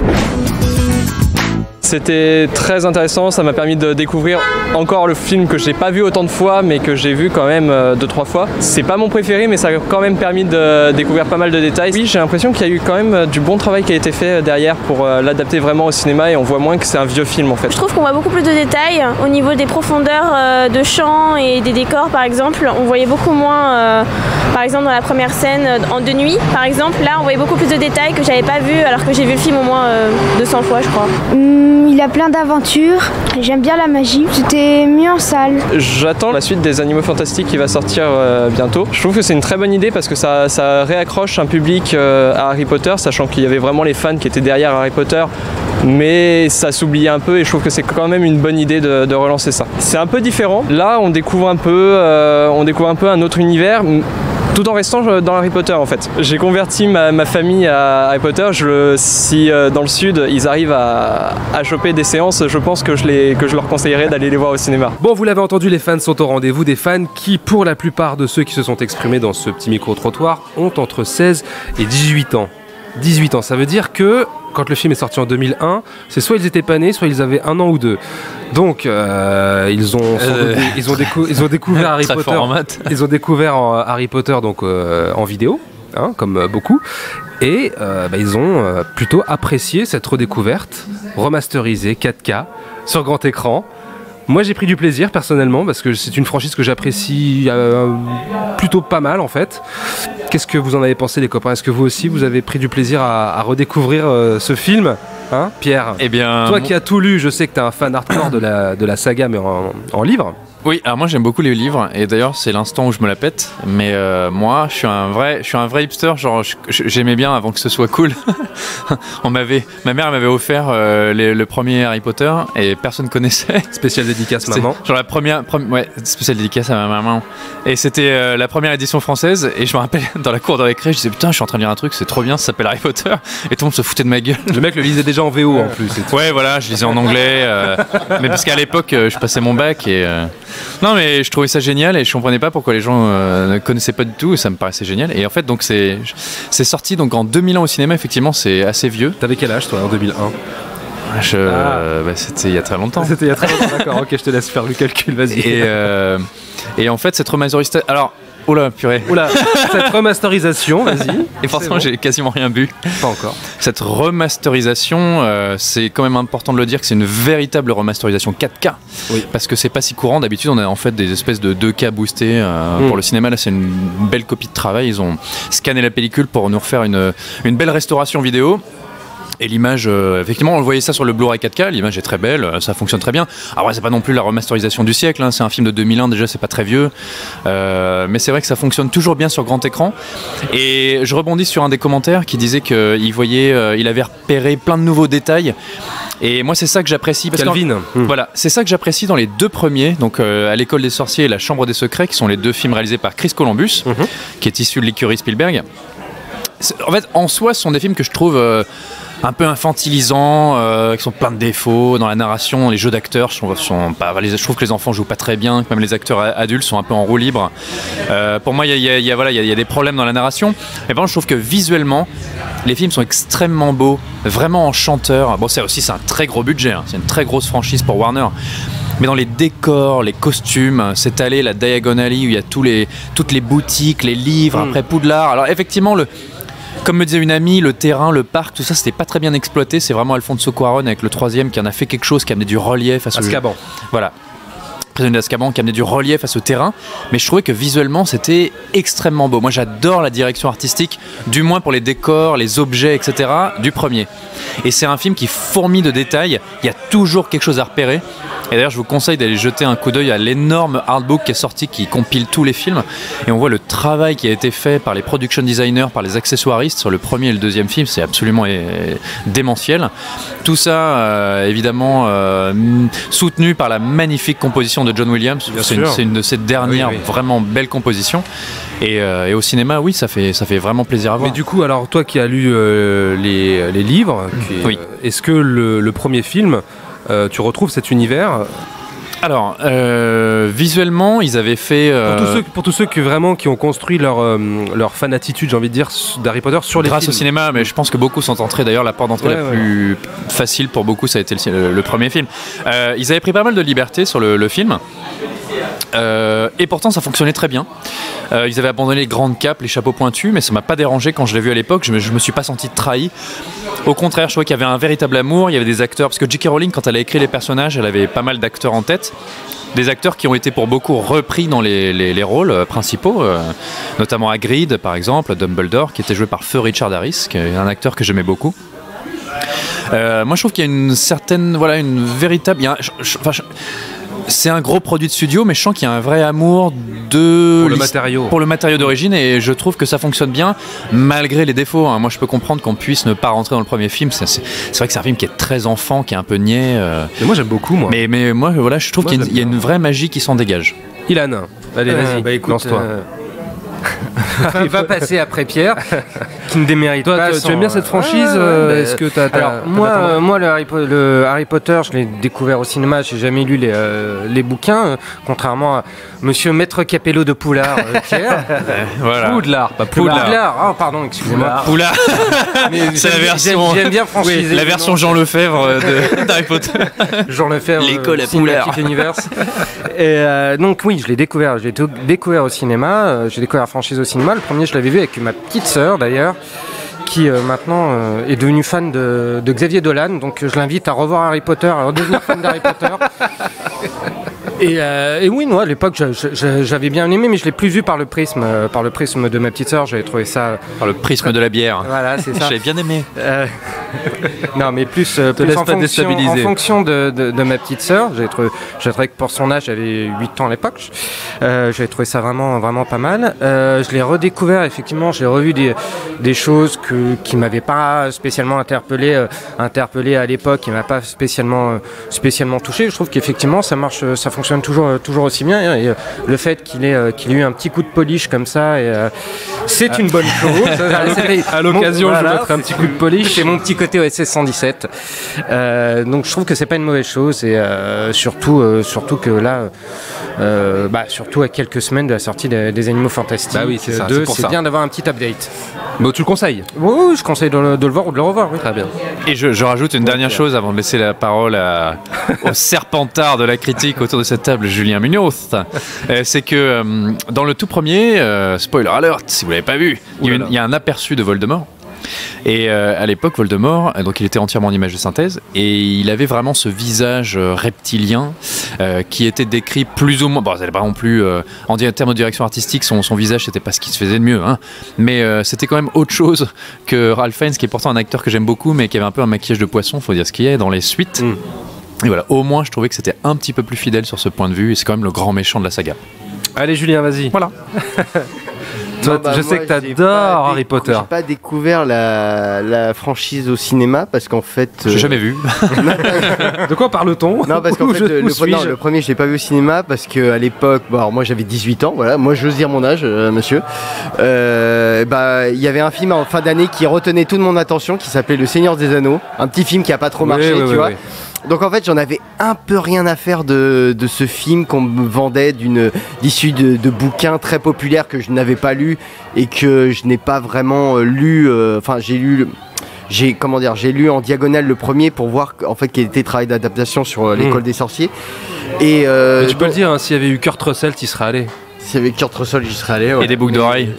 C'était très intéressant, ça m'a permis de découvrir encore le film que j'ai pas vu autant de fois mais que j'ai vu quand même euh, deux trois fois. C'est pas mon préféré mais ça a quand même permis de découvrir pas mal de détails. Oui, j'ai l'impression qu'il y a eu quand même du bon travail qui a été fait derrière pour euh, l'adapter vraiment au cinéma et on voit moins que c'est un vieux film en fait. Je trouve qu'on voit beaucoup plus de détails au niveau des profondeurs euh, de champ et des décors par exemple. On voyait beaucoup moins euh, par exemple dans la première scène en de nuit par exemple. Là on voyait beaucoup plus de détails que j'avais pas vu alors que j'ai vu le film au moins euh, deux cents fois je crois. Mmh. Il a plein d'aventures, j'aime bien la magie, c'était mieux en salle. J'attends la suite des Animaux Fantastiques qui va sortir euh, bientôt. Je trouve que c'est une très bonne idée parce que ça, ça réaccroche un public euh, à Harry Potter, sachant qu'il y avait vraiment les fans qui étaient derrière Harry Potter, mais ça s'oubliait un peu et je trouve que c'est quand même une bonne idée de, de relancer ça. C'est un peu différent, là on découvre un peu, euh, on découvre un peu un autre univers, tout en restant dans Harry Potter en fait. J'ai converti ma, ma famille à Harry Potter. Je, si euh, dans le sud ils arrivent à, à choper des séances, je pense que je, les, que je leur conseillerais d'aller les voir au cinéma. Bon, vous l'avez entendu, les fans sont au rendez-vous. Des fans qui, pour la plupart de ceux qui se sont exprimés dans ce petit micro-trottoir, ont entre seize et dix-huit ans. dix-huit ans, ça veut dire que quand le film est sorti en deux mille un, c'est soit ils étaient pas nés, soit ils avaient un an ou deux. Donc euh, ils ont euh... ils ont, décou- ils ont découvert Harry Potter. Ils ont découvert Harry Potter donc euh, en vidéo, hein, comme euh, beaucoup, et euh, bah, ils ont euh, plutôt apprécié cette redécouverte remasterisée quatre K sur grand écran. Moi j'ai pris du plaisir personnellement parce que c'est une franchise que j'apprécie euh, plutôt pas mal en fait. Qu'est-ce que vous en avez pensé les copains? Est-ce que vous aussi vous avez pris du plaisir à, à redécouvrir euh, ce film? Hein, Pierre? Eh bien, toi qui as tout lu, je sais que tu es un fan hardcore de la, de la saga mais en, en livre. Oui, alors moi j'aime beaucoup les livres et d'ailleurs c'est l'instant où je me la pète. Mais euh, moi je suis un vrai, je suis un vrai hipster. Genre je- j'aimais bien avant que ce soit cool. On m'avait, ma mère m'avait offert euh, les- le premier Harry Potter et personne connaissait. Spécial dédicace C'était maman. Genre la première, prom- ouais, spécial dédicace à ma maman. Et c'était euh, la première édition française et je me rappelle dans la cour de récré, je disais putain je suis en train de lire un truc, c'est trop bien, ça s'appelle Harry Potter et tout le monde se foutait de ma gueule. Le mec le lisait déjà en V O en plus. Ouais voilà, je lisais en anglais, euh, mais parce qu'à l'époque euh, je passais mon bac et euh, non mais je trouvais ça génial et je comprenais pas pourquoi les gens euh, ne connaissaient pas du tout et ça me paraissait génial. Et en fait donc c'est c'est sorti donc en deux mille un au cinéma, effectivement c'est assez vieux. T'avais quel âge toi en deux mille un? Je, euh, bah, c'était il y a très longtemps. C'était il y a très longtemps, d'accord, ok je te laisse faire le calcul, vas-y. Et, euh, et en fait cette remasterisation, alors oh là purée. Oula, cette remasterisation, vas-y. Et pourtant bon. j'ai quasiment rien bu. Pas encore. Cette remasterisation, euh, c'est quand même important de le dire que c'est une véritable remasterisation quatre K. Oui. Parce que c'est pas si courant. D'habitude, on a en fait des espèces de deux K boostés euh, Mm. pour le cinéma. Là, c'est une belle copie de travail. Ils ont scanné la pellicule pour nous refaire une, une belle restauration vidéo. Et l'image, euh, effectivement, on voyait ça sur le Blu-ray quatre K, l'image est très belle, euh, ça fonctionne très bien. Alors ouais, c'est pas non plus la remasterisation du siècle, hein, c'est un film de deux mille un, déjà c'est pas très vieux. Euh, mais c'est vrai que ça fonctionne toujours bien sur grand écran. Et je rebondis sur un des commentaires qui disait qu'il voyait, euh, il avait repéré plein de nouveaux détails. Et moi c'est ça que j'apprécie. Parce Calvin. qu'en- Voilà, c'est ça que j'apprécie dans les deux premiers, donc euh, À l'école des sorciers et La chambre des secrets, qui sont les deux films réalisés par Chris Columbus, qui est issu de l'écurie Spielberg. C'est- En fait, en soi, ce sont des films que je trouve euh, un peu infantilisants, euh, qui sont pleins de défauts dans la narration, les jeux d'acteurs. Je trouve, sont pas, les- je trouve que les enfants jouent pas très bien, que même les acteurs a- adultes sont un peu en roue libre. Euh, pour moi, il y a, il y a- il y a- voilà, il y a- il y a des problèmes dans la narration. Mais par contre, je trouve que visuellement, les films sont extrêmement beaux, vraiment enchanteurs. Bon, c'est aussi c'est un très gros budget, hein, c'est une très grosse franchise pour Warner. Mais dans les décors, les costumes, cette allée, la Diagon Alley où il y a tous les, toutes les boutiques, les livres, Mm. après Poudlard. Alors effectivement, le, comme me disait une amie, le terrain, le parc, tout ça, c'était pas très bien exploité. C'est vraiment Alfonso Cuarón avec le troisième qui en a fait quelque chose, qui a amené du relief à ce Azkaban. Voilà. Prisonnier d'Azkaban qui amenait du relief à ce terrain, mais je trouvais que visuellement c'était extrêmement beau. Moi j'adore la direction artistique, du moins pour les décors, les objets, et cetera du premier. Et c'est un film qui fourmille de détails, il y a toujours quelque chose à repérer. Et d'ailleurs je vous conseille d'aller jeter un coup d'œil à l'énorme artbook qui est sorti, qui compile tous les films. Et on voit le travail qui a été fait par les production designers, par les accessoiristes sur le premier et le deuxième film, c'est absolument euh, démentiel. Tout ça euh, évidemment euh, soutenu par la magnifique composition de John Williams. Bien C'est une, sûr. c'est une de ses dernières Oui, oui. vraiment belles compositions. Et, euh, et au cinéma, oui, ça fait, ça fait vraiment plaisir à voir. Mais du coup, alors toi qui as lu euh, les, les livres, qui- Oui. euh, est-ce que le, le premier film, euh, tu retrouves cet univers? Alors, euh, visuellement, ils avaient fait. euh, Pour tous ceux, pour tous ceux qui vraiment qui ont construit leur, euh, leur fan attitude, j'ai envie de dire, d'Harry Potter sur les grâce films. au cinéma, mais je pense que beaucoup sont entrés. D'ailleurs, la porte d'entrée Ouais, la ouais. plus facile pour beaucoup, ça a été le, le- le premier film. Euh, ils avaient pris pas mal de liberté sur le, le film. Euh, et pourtant ça fonctionnait très bien. Euh, ils avaient abandonné les grandes capes, les chapeaux pointus, mais ça m'a pas dérangé quand je l'ai vu à l'époque. Je me, je me suis pas senti trahi. Au contraire, je trouvais qu'il y avait un véritable amour. Il y avait des acteurs, parce que J K Rowling, quand elle a écrit les personnages, elle avait pas mal d'acteurs en tête. Des acteurs qui ont été pour beaucoup repris dans les, les- les rôles euh, principaux, euh, notamment Hagrid par exemple, Dumbledore, qui était joué par feu Richard Harris, qui est un acteur que j'aimais beaucoup. Euh, moi je trouve qu'il y a une certaine, voilà, une véritable, il y a un- je- je- enfin, je- c'est un gros produit de studio, mais je sens qu'il y a un vrai amour de Pour le l'his- matériau. pour le matériau d'origine, et je trouve que ça fonctionne bien malgré les défauts, hein. Moi je peux comprendre qu'on puisse ne pas rentrer dans le premier film. C'est, c'est- c'est vrai que c'est un film qui est très enfant, qui est un peu niais. euh. Mais moi j'aime beaucoup, moi. Mais, mais moi voilà, je trouve Moi, qu'il y a une- j'aime il y a une vraie magie qui s'en dégage. Ilan, allez, Euh, vas-y, bah, écoute, lance-toi. euh, il va passer après Pierre, qui ne démérite Toi, pas. tu- tu son- aimes bien cette franchise, Ouais, ouais, euh, bah, est-ce que t'as- t'as- Alors, t'as moi, pas tendance- euh, moi le, Harry, Po- le Harry Potter, je l'ai découvert au cinéma. J'ai jamais lu les, euh, les bouquins, euh, contrairement à Monsieur Maître Capello de Poulard, euh, Pierre. Voilà. Poudlard, pas Poudlard. Poudlard. Ah, pardon, excusez-moi. Poulard. Mais C'est la j'aime- version. J'aime, j'aime bien franchiser. Oui, la les version noms. Jean Lefebvre euh, de- d'Harry Potter. Jean Lefebvre, L'école euh, à Poulard. Cinematic Universe. Et euh, donc oui, je l'ai découvert. Je l'ai tout- découvert au cinéma. euh, j'ai découvert la franchise au cinéma. Le premier, je l'avais vu avec ma petite sœur d'ailleurs, qui euh, maintenant euh, est devenue fan de, de Xavier Dolan. Donc euh, je l'invite à revoir Harry Potter, à redevenir fan d'Harry Potter. Et, euh, et oui, non, à l'époque, je- je- j'avais bien aimé, mais je l'ai plus vu par le prisme, euh, par le prisme de ma petite sœur. J'avais trouvé ça. Par le prisme de la bière. Voilà, c'est ça. J'avais bien aimé. Euh, non, mais plus, euh, Te plus laisse en, pas fonction, en déstabiliser. fonction de, de- de ma petite sœur. J'ai trouvé, j'ai trouvé que pour son âge, j'avais huit ans à l'époque. Euh, J'avais trouvé ça vraiment, vraiment pas mal. Euh, je l'ai redécouvert, effectivement. J'ai revu des, des choses que, qui ne m'avaient pas spécialement interpellé, euh, interpellé à l'époque, qui ne m'avaient pas spécialement, euh, spécialement touché. Je trouve qu'effectivement, ça marche, euh, ça fonctionne toujours, euh, toujours aussi bien. Et euh, le fait qu'il ait, euh, qu'il ait eu un petit coup de polish comme ça, et, euh, c'est Ah. une bonne chose. À l'oc- C'était à l'occasion, mon- je voilà, mettrai un petit coup de polish. C'est mon petit côté O S S cent dix-sept. Euh, donc je trouve que c'est pas une mauvaise chose, et euh, surtout, euh, surtout que là, euh, bah, surtout à quelques semaines de la sortie des, des Animaux Fantastiques Bah oui, c'est ça, deux, c'est pour c'est ça. bien d'avoir un petit update. Bon, tu le conseilles? Oui, oui, je conseille de le, de le voir ou de le revoir. Oui. Très bien. Et je, je rajoute une dernière chose avant de laisser la parole à, au serpentard de la critique autour de cette table, Julien Munoz. Euh, c'est que euh, dans le tout premier, euh, spoiler alert, si vous l'avez pas vu, il y, a une- il y a un aperçu de Voldemort. Et euh, à l'époque, Voldemort, euh, donc il était entièrement en image de synthèse, et il avait vraiment ce visage euh, reptilien euh, qui était décrit plus ou moins. Bon, c'était pas non plus euh, en di- termes de direction artistique, son, son visage c'était pas ce qui se faisait de mieux, hein, mais euh, c'était quand même autre chose que Ralph Fiennes, qui est pourtant un acteur que j'aime beaucoup, mais qui avait un peu un maquillage de poisson, faut dire ce qu'il y a dans les suites. Et voilà, au moins je trouvais que c'était un petit peu plus fidèle sur ce point de vue, et c'est quand même le grand méchant de la saga. Allez, Julien, vas-y. Voilà. Toi, Non, bah, je moi, sais que j'ai t'adores pas Harry décou- Potter. J'ai pas découvert la, la franchise au cinéma parce qu'en fait. J'ai euh, jamais vu. De quoi parle-t-on? Non, parce qu'en Où fait, je- le, où le, non, suis-je le premier, je l'ai pas vu au cinéma parce qu'à l'époque, bon, alors moi j'avais dix-huit ans, voilà, moi j'ose dire mon âge, euh, monsieur. Euh, bah, il y avait un film en fin d'année qui retenait toute mon attention qui s'appelait Le Seigneur des Anneaux, un petit film qui a pas trop Oui, marché, oui, tu oui, vois. oui. Donc en fait, j'en avais un peu rien à faire de, de ce film qu'on me vendait d'une d'issue de, de bouquins très populaires que je n'avais pas lu et que je n'ai pas vraiment euh, lu. euh, Enfin, j'ai lu. le- J'ai comment dire, j'ai lu en diagonale le premier pour voir en fait quel était le travail d'adaptation sur euh, l'école Mm. des sorciers. Et euh, Mais tu peux donc- le dire, hein, s'il y avait eu Kurt Russell, t'y serais allé. S'il y avait Kurt Russell, j'y serais allé. ouais. Et des boucles d'oreilles.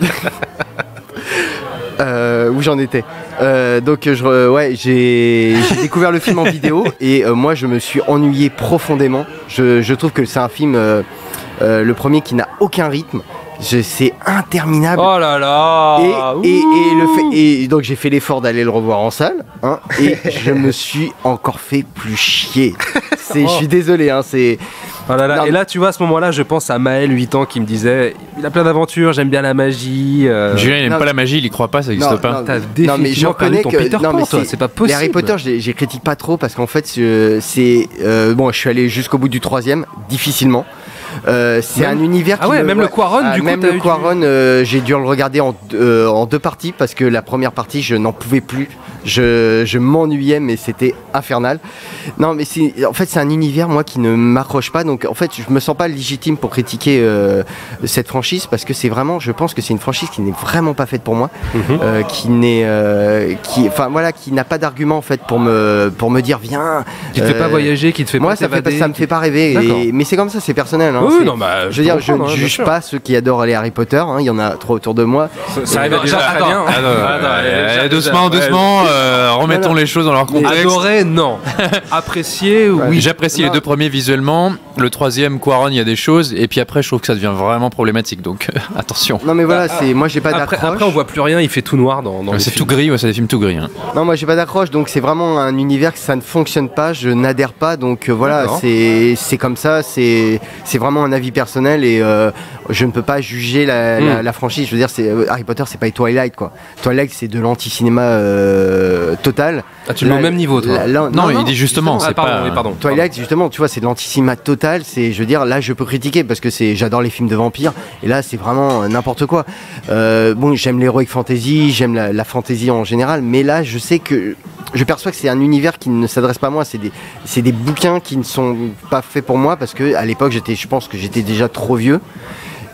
Euh, où j'en étais. Euh, donc je, re- ouais, j'ai j'ai découvert le film en vidéo et euh, moi je me suis ennuyé profondément. Je, je trouve que c'est un film, euh, euh, le premier qui n'a aucun rythme. Je- C'est interminable. Oh là là. Et, et, et le fait, et donc j'ai fait l'effort d'aller le revoir en salle, hein, et je me suis encore fait plus chier. C'est, je suis désolé, hein, c'est. Oh là là. Non, Et là, tu vois, à ce moment-là, je pense à Maël, huit ans, qui me disait il a plein d'aventures, j'aime bien la magie. euh, Julien, il n'aime non, pas la magie, il y croit pas, ça n'existe Non, pas. non, T'as non, mais je définitivement perdu reconnais ton que Peter non, mais Pan, toi, c'est pas possible. Les Harry Potter, je les, je les critique pas trop parce qu'en fait, je- c'est euh, bon, je suis allé jusqu'au bout du troisième, difficilement. Euh, c'est Même- un univers. Ah qui ouais, me- même le Quaron, Ah, du coup, même t'as le eu du- Quaron, euh, j'ai dû le regarder en, deux- euh, en deux parties parce que la première partie, je n'en pouvais plus. Je, je m'ennuyais, mais c'était infernal. Non, mais c'est, en fait, c'est un univers moi qui ne m'accroche pas. Donc, en fait, je me sens pas légitime pour critiquer euh, cette franchise parce que c'est vraiment, je pense que c'est une franchise qui n'est vraiment pas faite pour moi, Mhm. euh, qui n'est, euh, qui, enfin voilà, qui n'a pas d'argument en fait pour me, pour me dire viens. Qui te fait pas voyager, qui te fait moi, pas ça, fait, pas- t'évader, ça me qui- fait pas rêver. D'accord. et- mais c'est comme ça, c'est personnel. hein, Oui, c'est- non, bah, je je veux dire, peux je comprendre, ne hein, bien juge sûr. pas ceux qui adorent les Harry Potter. hein, Il y en a trop autour de moi. Ça, ça arrive déjà très Attends, bien. hein. attends, Attends, euh, déjà- doucement, déjà- doucement, euh, remettons Non, non. les choses dans leur contexte. Adorer, non. Apprécier, oui. J'apprécie les Non. deux premiers visuellement. Le troisième, Quaron, il y a des choses. Et puis après, je trouve que ça devient vraiment problématique. Donc euh, attention. Non mais voilà, c'est moi j'ai pas Après, d'accroche. après, on voit plus rien, il fait tout noir dans, dans les C'est tout films. gris, ouais, c'est des films tout gris. hein. Non, moi j'ai pas d'accroche, donc c'est vraiment un univers que ça ne fonctionne pas, je n'adhère pas, donc euh, voilà, D'accord. c'est c'est comme ça, c'est c'est vraiment un avis personnel et euh, je ne peux pas juger la, la, Mm. la franchise. Je veux dire, c'est euh, Harry Potter, c'est pas Twilight quoi. Twilight, c'est de l'anti-cinéma euh, total. Ah, tu le mets au même niveau, toi. là- là- Non, il dit justement, Ah, c'est pardon, pas. oui, pardon. Twilight, justement, tu vois, c'est de l'anti-cinéma total. C'est, je veux dire, là, je peux critiquer parce que c'est, j'adore les films de vampires. Et là, c'est vraiment euh, n'importe quoi. Euh, bon, j'aime l'heroic fantasy, j'aime la, la fantasy en général, mais là, je sais que je perçois que c'est un univers qui ne s'adresse pas à moi. C'est des, c'est des bouquins qui ne sont pas faits pour moi parce que à l'époque, j'étais, je pense que j'étais déjà trop vieux.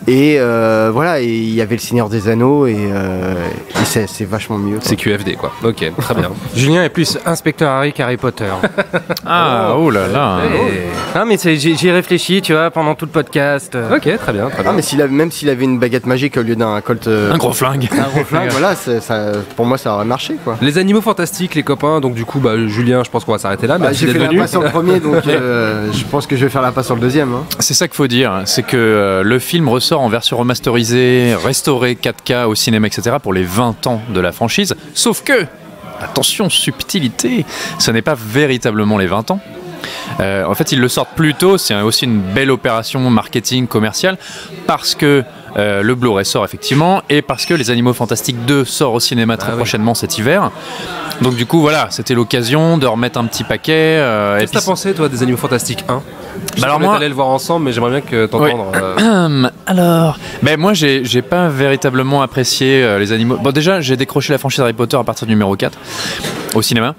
Et euh, voilà, et il y avait le Seigneur des Anneaux et, euh, et c'est, c'est vachement mieux. C'est Q F D quoi. Ok, très bien. Julien est plus inspecteur Harry qu'Harry Potter. Ah, oh, oh là là. Et... Non mais c'est, j'y, j'y ai réfléchi, tu vois, pendant tout le podcast. Ok, très bien, très bien. Ah, mais s'il a, même s'il avait une baguette magique au lieu d'un Colt... Euh, un gros flingue. Un gros flingue, voilà, c'est, ça, pour moi ça aurait marché quoi. Les animaux fantastiques, les copains, donc du coup, bah, Julien, je pense qu'on va s'arrêter là. Bah, Merci j'ai fait d'être venu. la passe en premier, donc euh, je pense que je vais faire la passe sur le deuxième. Hein. C'est ça qu'il faut dire, c'est que euh, le film ressort en version remasterisée, restaurée quatre K au cinéma, et cetera pour les vingt ans de la franchise. Sauf que, attention, subtilité, ce n'est pas véritablement les vingt ans. Euh, en fait, ils le sortent plus tôt, c'est aussi une belle opération marketing commerciale parce que euh, le Blu-ray sort effectivement et parce que Les Animaux Fantastiques deux sort au cinéma très ah, prochainement oui. cet hiver. Donc du coup, voilà, c'était l'occasion de remettre un petit paquet. Euh, Qu'est-ce que t'as pensé, toi, des Animaux Fantastiques un? Je bah alors moi, allé le voir ensemble, mais j'aimerais bien que t'entendre. Oui. Euh... alors, ben moi, j'ai, j'ai pas véritablement apprécié euh, les animaux. Bon, déjà, j'ai décroché la franchise Harry Potter à partir du numéro quatre au cinéma.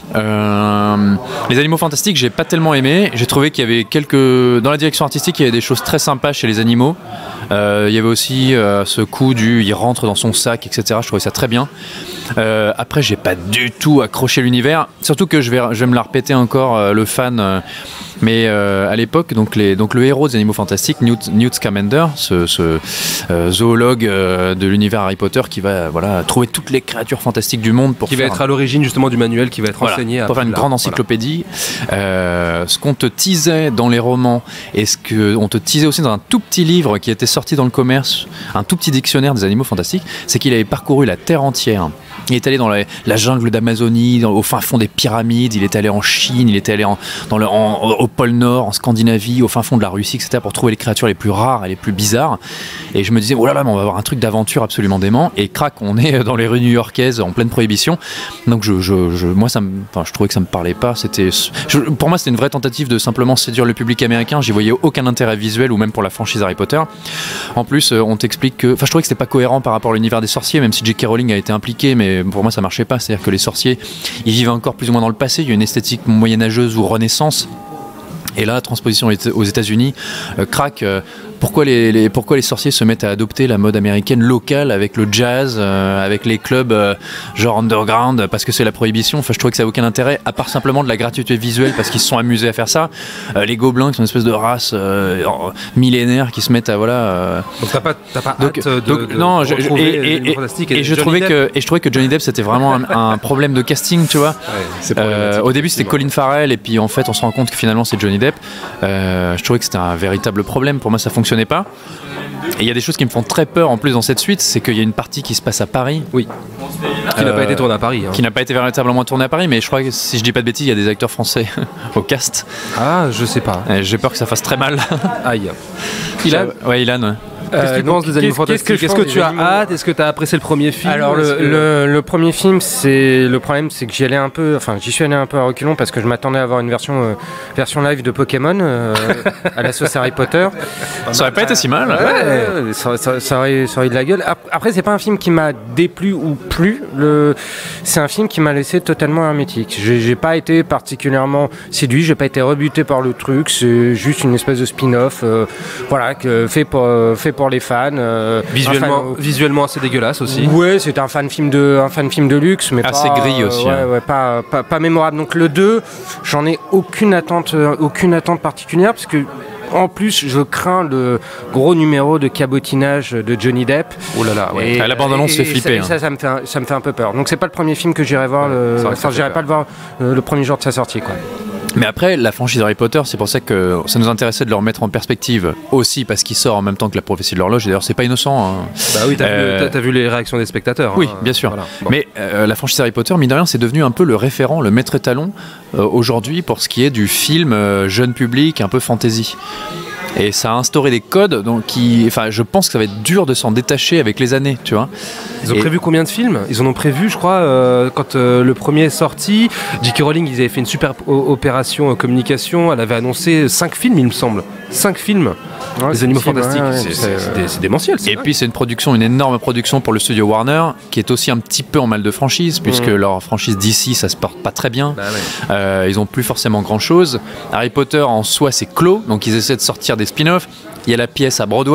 Euh, les Animaux Fantastiques, j'ai pas tellement aimé. J'ai trouvé qu'il y avait quelques. Dans la direction artistique, il y avait des choses très sympas chez les animaux. Euh, il y avait aussi euh, ce coup du il rentre dans son sac, et cetera. Je trouvais ça très bien. Euh, après, j'ai pas du tout accroché l'univers. Surtout que je vais, je vais me la répéter encore, euh, le fan. Euh, mais euh, à l'époque, donc, les, donc le héros des Animaux Fantastiques, Newt, Newt Scamander, ce, ce euh, zoologue euh, de l'univers Harry Potter qui va voilà, trouver toutes les créatures fantastiques du monde pour qui faire va être à l'origine justement du manuel qui va être voilà, enseigné à pour faire une grande encyclopédie. Voilà. Euh, ce qu'on te teasait dans les romans et ce qu'on te teasait aussi dans un tout petit livre qui était sorti dans le commerce, un tout petit dictionnaire des Animaux Fantastiques, c'est qu'il avait parcouru la Terre entière. Il est allé dans la, la jungle d'Amazonie, dans, au fin fond des pyramides, il est allé en Chine, il est allé en, dans le, en, au pôle Nord, en Scandinavie, au fin fond de la Russie, et cetera pour trouver les créatures les plus rares et les plus bizarres. Et je me disais, oh là là, mais on va avoir un truc d'aventure absolument dément. Et crac, on est dans les rues new-yorkaises en pleine prohibition. Donc je, je, je, moi, ça me, enfin, je trouvais que ça me parlait pas. C'était, je, pour moi, c'était une vraie tentative de simplement séduire le public américain. J'y voyais aucun intérêt visuel ou même pour la franchise Harry Potter. En plus, on t'explique que, enfin, je trouvais que c'était pas cohérent par rapport à l'univers des sorciers, même si J K Rowling a été impliqué, mais pour moi, ça marchait pas. C'est-à-dire que les sorciers, ils vivent encore plus ou moins dans le passé. Il y a une esthétique moyenâgeuse ou renaissance. Et là, transposition aux États-Unis, euh, crac, euh, pourquoi, les, les, pourquoi les sorciers se mettent à adopter la mode américaine locale avec le jazz, euh, avec les clubs euh, genre underground, parce que c'est la prohibition. Enfin, je trouvais que ça n'a aucun intérêt, à part simplement de la gratuité visuelle, parce qu'ils se sont amusés à faire ça. Euh, les gobelins, qui sont une espèce de race euh, millénaire, qui se mettent à voilà. Euh... Donc t'as pas, t'as pas donc, hâte de, donc, de non, je, et, et, et, et, et je trouvais que et je trouvais que Johnny Depp c'était vraiment un, un problème de casting, tu vois. Ouais, euh, au début c'était Colin Farrell et puis en fait on se rend compte que finalement c'est Johnny Depp. Euh, je trouvais que c'était un véritable problème. Pour moi, ça fonctionnait pas. Et il y a des choses qui me font très peur en plus dans cette suite, c'est qu'il y a une partie qui se passe à Paris. Oui. Qui n'a euh, pas été tournée à Paris. Hein. Qui n'a pas été véritablement tournée à Paris, mais je crois que si je dis pas de bêtises, il y a des acteurs français au cast. Ah, je sais pas. Et j'ai peur que ça fasse très mal. Aïe. Ilan Ouais, Ilan. Ouais. Qu'est-ce que tu penses des Animaux Fantastiques? Est-ce que tu as hâte? Est-ce que tu as apprécié le premier film? Alors le, que... le, le premier film, c'est le problème, c'est que j'y allais un peu, enfin j'y suis allé un peu à reculons parce que je m'attendais à avoir une version euh, version live de Pokémon euh, à la sauce Harry Potter. Ça aurait pas été si mal. Ouais, ouais. Ça, ça, ça, aurait, ça aurait de la gueule. Après, c'est pas un film qui m'a déplu ou plu. Le, c'est un film qui m'a laissé totalement hermétique. J'ai, j'ai pas été particulièrement séduit, j'ai pas été rebuté par le truc. C'est juste une espèce de spin-off, euh, voilà, que fait pour fait pour les fans. Euh, visuellement, fan, visuellement assez dégueulasse aussi. Ouais, c'est un fan film de, un fan film de luxe, mais assez pas, gris aussi. Euh, hein. ouais, ouais, pas, pas, pas mémorable. Donc le deux, j'en ai aucune attente, aucune attente particulière parce que. En plus, je crains le gros numéro de cabotinage de Johnny Depp. Oh là là, ouais. Et, à la bande-annonce, fait flipper. Ça, hein. ça, ça, me fait un, ça me fait un peu peur. Donc, c'est pas le premier film que j'irai voir. Le... Enfin, j'irai pas le voir euh, le premier jour de sa sortie, quoi. Mais après, la franchise Harry Potter, c'est pour ça que ça nous intéressait de le remettre en perspective aussi parce qu'il sort en même temps que la prophétie de l'horloge. Et d'ailleurs, c'est pas innocent. Hein. Bah oui, t'as, euh... vu, t'as, t'as vu les réactions des spectateurs. Oui, hein. bien sûr. Voilà. Bon. Mais euh, la franchise Harry Potter, mine de rien, c'est devenu un peu le référent, le maître étalon euh, aujourd'hui pour ce qui est du film euh, jeune public, un peu fantasy. Et ça a instauré des codes, donc qui, enfin, je pense que ça va être dur de s'en détacher avec les années, tu vois. Ils ont et... prévu combien de films? Ils en ont prévu, je crois, euh, quand euh, le premier est sorti. J K Rowling, ils avaient fait une super o- opération euh, communication. Elle avait annoncé cinq films, il me semble. cinq films. Ouais, les Animaux Fantastiques, ouais, ouais, c'est, c'est, c'est, c'est, c'est démentiel. C'est et vrai. Puis c'est une production, une énorme production pour le studio Warner, qui est aussi un petit peu en mal de franchise, puisque mmh. leur franchise D C, ça se porte pas très bien. Bah ouais. euh, ils ont plus forcément grand chose. Harry Potter en soi, c'est clos, donc ils essaient de sortir des spin-offs. Il y a la pièce à Broadway.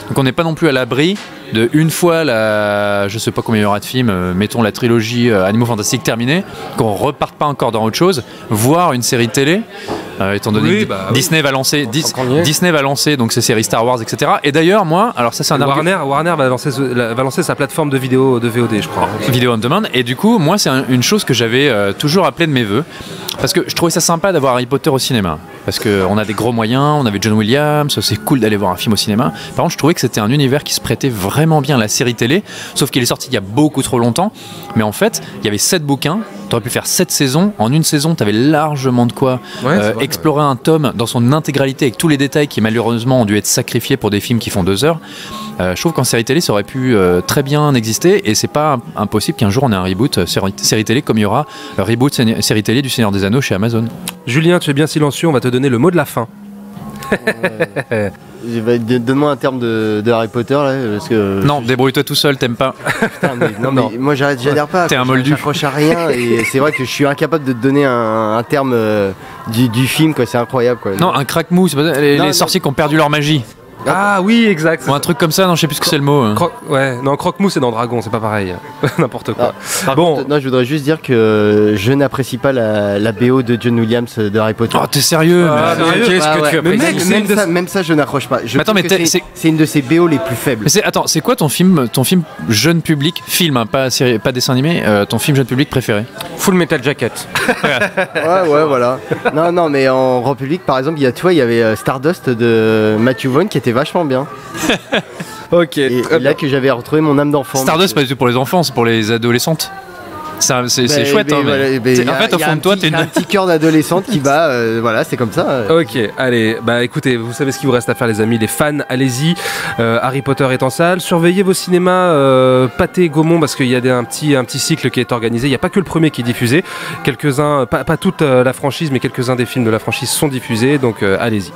Donc on n'est pas non plus à l'abri de une fois la, je sais pas combien il y aura de films, euh, mettons la trilogie euh, Animaux Fantastiques terminée, qu'on reparte pas encore dans autre chose, voire une série télé, euh, étant donné Oui, que bah, Disney oui. va lancer, Dis- Encore mieux. Disney va lancer donc ses séries Star Wars, et cetera. Et d'ailleurs moi, alors ça c'est un argument. Warner, Warner va, lancer, va lancer sa plateforme de vidéo de V O D, je crois. Vidéo on demand, et du coup moi c'est un- une chose que j'avais euh, toujours appelée de mes voeux, parce que je trouvais ça sympa d'avoir Harry Potter au cinéma, parce qu'on a des gros moyens, on avait John Williams, c'est cool d'aller voir un film au cinéma. Par contre je trouvais que c'était un univers qui se prêtait vraiment bien à la série télé, sauf qu'il est sorti il y a beaucoup trop longtemps, mais en fait il y avait sept bouquins, tu aurais pu faire sept saisons, en une saison tu avais largement de quoi Ouais, euh, c'est vrai, explorer un tome dans son intégralité avec tous les détails qui malheureusement ont dû être sacrifiés pour des films qui font deux heures. Euh, je trouve qu'en série télé ça aurait pu euh, très bien exister, et c'est pas impossible qu'un jour on ait un reboot euh, série, série télé comme il y aura un reboot sé- série télé du Seigneur des Anneaux chez Amazon. Julien, tu es bien silencieux, on va te donner le mot de la fin. Bah, de- Donne-moi un terme de, de Harry Potter là, parce que. Non, débrouille-toi tout seul, t'aimes pas. Putain, mais, non, mais moi j'arrête- j'adhère pas. T'es un quoi, moldu. J'accroche à rien et c'est vrai que je suis incapable de te donner un, un terme euh, du, du film, quoi. C'est incroyable, quoi. Non, un crack-mou, c'est pas- les, Non, les non. sorciers qui ont perdu leur magie. Ah oui, exact. Ou un truc comme ça, non, je sais plus ce que c'est le mot. hein. Cro- ouais, non, Croque-Mou c'est dans Dragon, c'est pas pareil. N'importe quoi. Par Bon. contre, non, je voudrais juste dire que je n'apprécie pas la, la B O de John Williams de Harry Potter. Oh, t'es sérieux Ah, mais- sérieux Ah ouais, mais mec, même, c'est même une de- ça, même ça, je n'accroche pas. Je Mais attends, trouve mais que t'es- c'est c'est- c'est une de ses B O les plus faibles. Mais c'est, attends, c'est quoi ton film, ton film jeune public, film, hein, pas, série, pas dessin animé, euh, ton film jeune public préféré? Full Metal Jacket. Ouais, ouais, voilà. Non, non, mais en grand public, par exemple, il y a, tu vois, il y avait euh, Stardust de Matthew Vaughn qui était vachement bien. Ok. Et, et là que j'avais retrouvé mon âme d'enfant. Stardust, c'est pas du tout pour les enfants, c'est pour les adolescentes. Ça, c'est, c'est Ben, chouette, ben, hein, mais voilà, ben, t'es- y a- en fait, au y a fond un de toi, petit- t'es y a un une. petit cœur d'adolescente qui bat, euh, voilà, c'est comme ça. euh. Ok, allez, bah écoutez, vous savez ce qu'il vous reste à faire les amis, les fans, allez-y. Euh, Harry Potter est en salle, surveillez vos cinémas euh, Pathé, Gaumont, parce qu'il y a des, un, petit, un petit cycle qui est organisé, il n'y a pas que le premier qui est diffusé, quelques-uns, pas, pas toute euh, la franchise, mais quelques-uns des films de la franchise sont diffusés, donc euh, allez-y.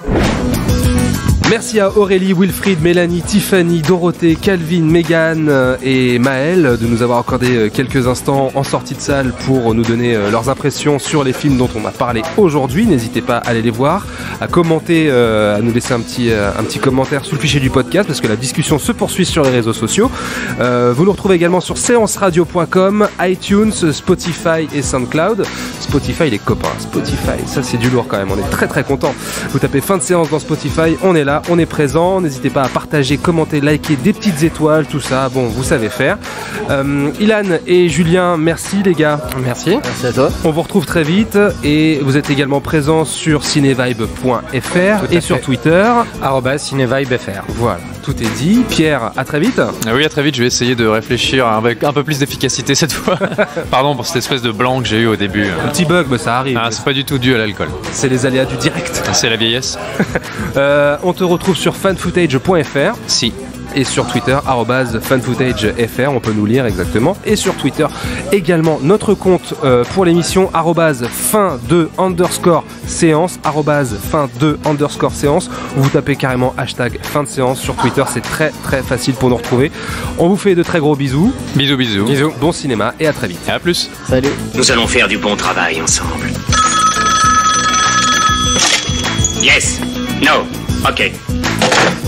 Merci à Aurélie, Wilfried, Mélanie, Tiffany, Dorothée, Calvin, Megan euh, et Maël de nous avoir accordé euh, quelques instants en sortie de salle pour nous donner euh, leurs impressions sur les films dont on a parlé aujourd'hui. N'hésitez pas à aller les voir, à commenter, euh, à nous laisser un petit, euh, un petit commentaire sous le fichier du podcast parce que la discussion se poursuit sur les réseaux sociaux. Euh, vous nous retrouvez également sur séance radio point com, iTunes, Spotify et SoundCloud. Spotify, les copains, Spotify, ça c'est du lourd quand même, on est très très content. Vous tapez fin de séance dans Spotify, on est là, on est présent, n'hésitez pas à partager, commenter, liker, des petites étoiles, tout ça, bon, vous savez faire. Euh, Ilan et Julien, merci les gars. Merci. Merci à toi. On vous retrouve très vite et vous êtes également présents sur cinévibe point f r Tout à et sur fait. Twitter. Arrobas CinéVibeFR. Voilà, tout est dit. Pierre, à très vite. Ah oui, à très vite, je vais essayer de réfléchir avec un peu plus d'efficacité cette fois. Pardon pour cette espèce de blanc que j'ai eu au début. Un petit bug, mais ça arrive. Ah, c'est pas du tout dû à l'alcool. C'est les aléas du direct. C'est la vieillesse. Euh, on te retrouve sur fanfootage point f r. Si. Et sur Twitter, arobase fanfootagefr, on peut nous lire exactement. Et sur Twitter, également notre compte euh, pour l'émission, arobase fin de underscore séance, arobase fin de underscore séance. Vous tapez carrément hashtag fin de séance sur Twitter, c'est très très facile pour nous retrouver. On vous fait de très gros bisous. Bisous, bisous. Bisous. Bon cinéma et à très vite. Et à plus. Salut. Nous allons faire du bon travail ensemble. Yes. No. Ok.